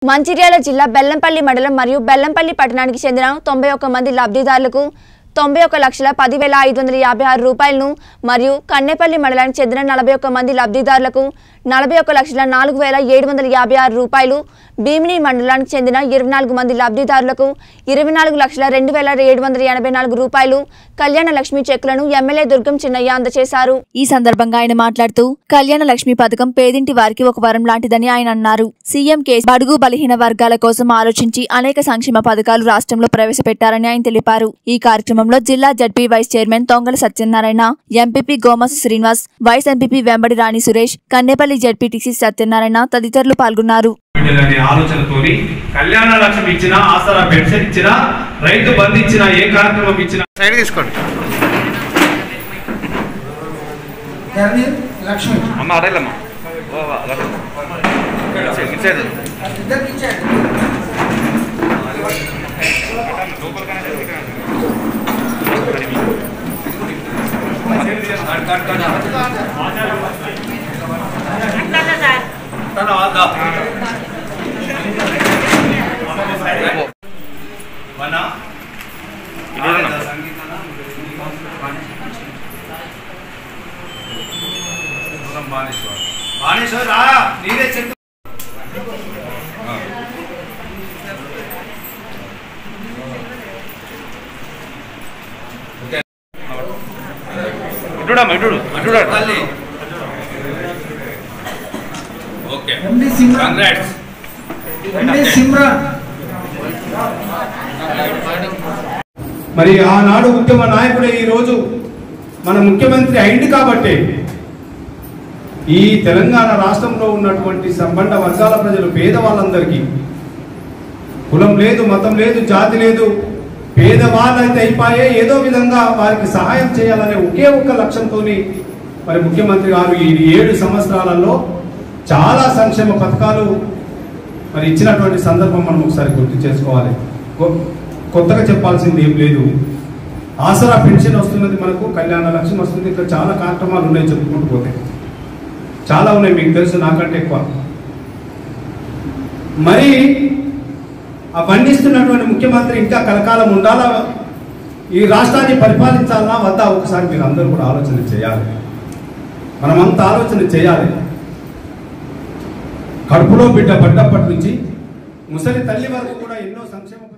మంచిర్యాల జిల్లా బెల్లంపల్లి మండలం మరియు బెల్లంపల్లి పట్టణానికి చెందిన 91 మంది లబ్ధిదారులకు 91,10,556 రూపాయలను మరియు కన్నెపల్లి మండలానికి చెందిన 41 మంది లబ్ధిదారులకు 41,04,756 రూపాయలు, భీమిని మండలానికి చెందిన 24 మంది లబ్ధిదారులకు 24,02,784 రూపాయలు కళ్యాణ లక్ష్మి చెక్కులను ఎమ్మెల్యే దుర్గం చిన్నయ్య అందజేశారు. ఈ సందర్భంగా ఆయన మాట్లాడుతూ కళ్యాణ లక్ష్మి పథకం పేదింటి వారికి ఒక వరం లాంటిదని ఆయన అన్నారు. సీఎం కేసీఆర్ బడుగు బలహీన వర్గాల కోసం ఆలోచించి అనేక సంక్షేమ పథకాలు రాష్ట్రంలో ప్రవేశపెట్టారని ఆయన తెలిపారు. ఈ కార్యక్రమంలో జిల్లా ZP vice chairman Tongala Satyanarayana, MPP Gomasa Srinivas, vice MPP Vembadi Rani Suresh, Kannepalli ZPTC Satyanarayana తదితరులు పాల్గొన్నారు. ఆలోచనతోని కళ్యాణ లక్ష్మి ఇచ్చిన, ఆసరా పెన్షన్ ఇచ్చిన, రైతు బంధు ఇచ్చిన, ఏ కార్యక్రమం ఇచ్చిన సైడ్ తీసుకోండి లక్ష్మి అమ్మ అడగలమ్మ బాణేశ్వర్ నీరే చెట్టు మరి ఆనాడు ఉద్యమ నాయకుడే ఈ రోజు మన ముఖ్యమంత్రి అయింది కాబట్టి ఈ తెలంగాణ రాష్ట్రంలో ఉన్నటువంటి సంబంధ వర్గాల ప్రజలు, పేదవాళ్ళందరికీ కులం లేదు, మతం లేదు, జాతి లేదు, పేదవాళ్ళైతే అయిపోయే ఏదో విధంగా వారికి సహాయం చేయాలనే ఒకే ఒక్క లక్ష్యంతో మరి ముఖ్యమంత్రి గారు ఈ 7 సంవత్సరాలలో చాలా సంక్షేమ పథకాలు మరి ఇచ్చినటువంటి సందర్భం మనం ఒకసారి గుర్తు చేసుకోవాలి. కొత్తగా చెప్పాల్సింది ఏం లేదు. ఆసరా పెన్షన్ వస్తున్నది, మనకు కళ్యాణ లక్ష్మి వస్తుంది, ఇంకా చాలా కార్యక్రమాలు ఉన్నాయి, చెప్పుకుంటూ పోతే చాలా ఉన్నాయి, మీకు తెలుసు నాకంటే ఎక్కువ. మరి ఆ పండిస్తున్నటువంటి ముఖ్యమంత్రి ఇంకా కలకాలం ఉండాలా, ఈ రాష్ట్రాన్ని పరిపాలించాలన్నా వద్దా, ఒకసారి మీరు అందరూ కూడా ఆలోచన చేయాలి. మనమంతా ఆలోచన చేయాలి. కడుపులో బిడ్డ పడ్డప్పటి నుంచి ముసలి తల్లి వరకు కూడా ఎన్నో సంక్షేమ